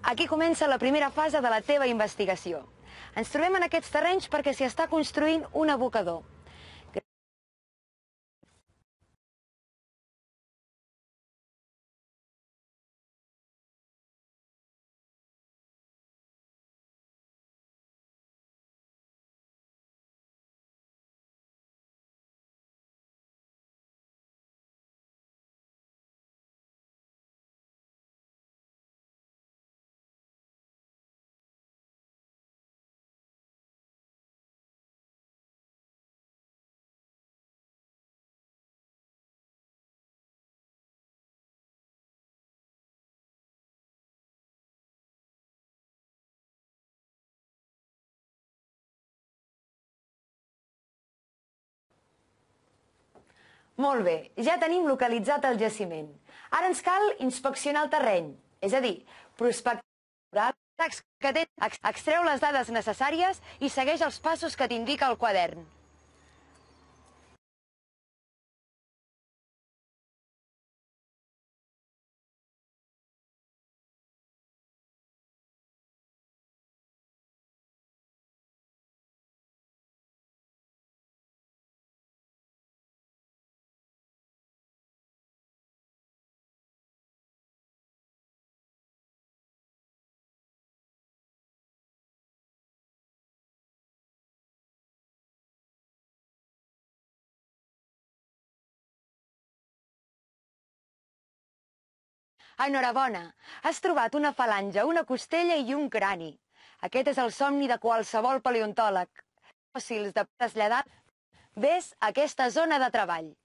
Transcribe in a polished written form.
Aquí comença la primera fase de la teva investigació. Ens trobem en aquests terrenys perquè s'hi està construint un abocador. Molt bé, ja tenim localitzat el jaciment. Ara ens cal inspeccionar el terreny, és a dir, prospectar, extreu les dades necessàries i segueix els passos que t'indica el quadern. Enhorabona, has trobat una falange, una costella i un crani. Aquest és el somni de qualsevol paleontòleg. Fòssils de traslladar, ves a aquesta zona de treball.